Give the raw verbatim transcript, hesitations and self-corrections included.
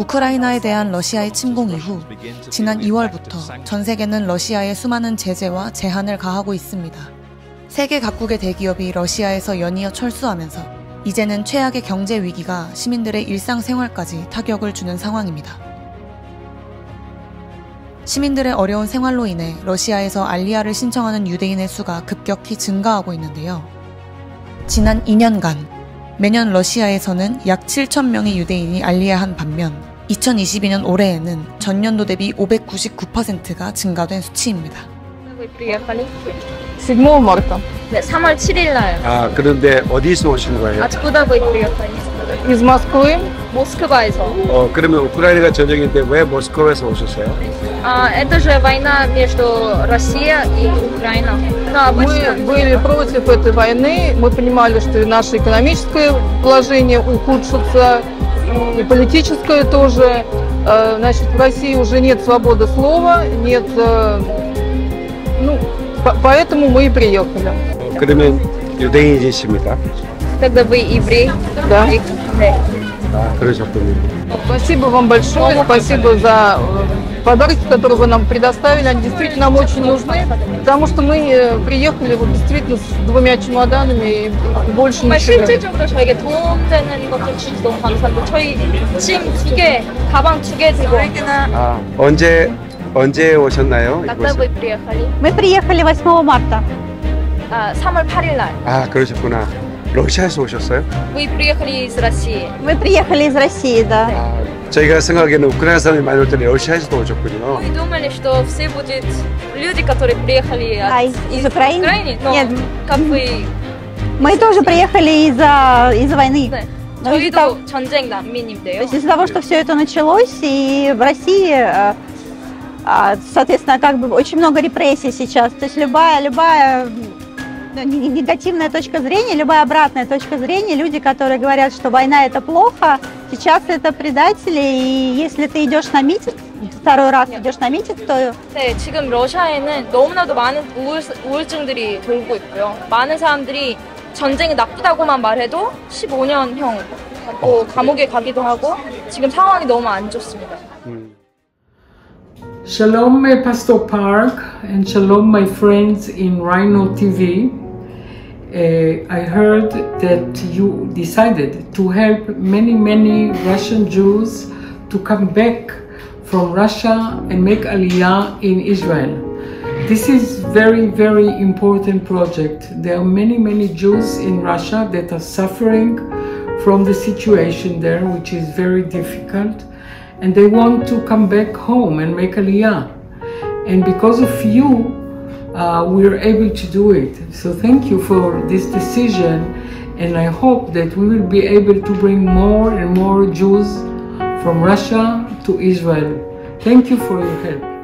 우크라이나에 대한 러시아의 침공 이후 지난 이월부터 전 세계는 러시아에 수많은 제재와 제한을 가하고 있습니다. 세계 각국의 대기업이 러시아에서 연이어 철수하면서 이제는 최악의 경제 위기가 시민들의 일상생활까지 타격을 주는 상황입니다. 시민들의 어려운 생활로 인해 러시아에서 알리아를 신청하는 유대인의 수가 급격히 증가하고 있는데요. 지난 이 년간 매년 러시아에서는 약 칠천 명의 유대인이 알리아한 반면 이천이십이 년 올해에는 전년도 대비 오백구십구 퍼센트가 증가된 수치입니다. седьмого марта. 네, 삼월 칠일 날. 아, 그런데 어디서 오신 거예요? Откуда вы приехали? Из Москвы. 모스크바에서. 어, 그러면 우크라이나가 전쟁인데 왜 모스크바에서 오셨어요? А, это же война между Россией и Украиной. Но Мы обычно... были против этой войны, мы понимали, что и наше экономическое положение ухудшится, и политическое тоже. Значит, в России уже нет свободы слова, нет... Ну, поэтому мы и приехали. 그러면 유대인이십니까? Тогда вы еврей? Да. 네. 아, 그러셨군요. Спасибо вам большое, спасибо за подарки, которые вы нам предоставили. Они действительно нам очень нужны, потому что мы приехали вот действительно с двумя чемоданами и больше ничего. 실질적으로 저에게 도움되는 것들 주셔서 너무 감사합니다. 저희 짐 두 개, 가방 두 개 들고. 아, 언제 언제 오셨나요? Когда вы приехали? Мы приехали восьмого марта. 아, 삼월 팔일 날. 아, 그러셨구나. 러시아에서 오셨어요? Вы приехали из России. Мы приехали из России, да. 아, 저희가 생각하기에는 우크라이나 사람이 많이 올 때는 러시아에서도 오셨군요. Мы думали, что все будут люди, которые приехали от, А из, из Украины? Украины, но Нет, как вы... мы тоже приехали из-за из войны. 네. Но из-за того, 저희도 전쟁 난민인데요. из-за того, что все это началось, и в России, соответственно, как бы очень много репрессий сейчас. То есть любая, любая негативная точка зрения, любая обратная точка зрения, люди, которые говорят, что война это плохо, сейчас это предатели, и если ты идешь на митинг, второй раз идешь на митинг, то... 네, 지금 러시아에는 너무나도 많은 우울, 우울증들이 돌고 있고요. 많은 사람들이 전쟁이 나쁘다고만 말해도 십오 년형 또 감옥에 가기도 하고 지금 상황이 너무 안 좋습니다. 음. Shalom, Pastor Park, and shalom, my friends in Rhino T V. Uh, I heard that you decided to help many, many Russian Jews to come back from Russia and make Aliyah in Israel. This is very, very important project. There are many, many Jews in Russia that are suffering from the situation there, which is very difficult. And they want to come back home and make Aliyah. And because of you, uh, we're able to do it. So thank you for this decision, and I hope that we will be able to bring more and more Jews from Russia to Israel. Thank you for your help.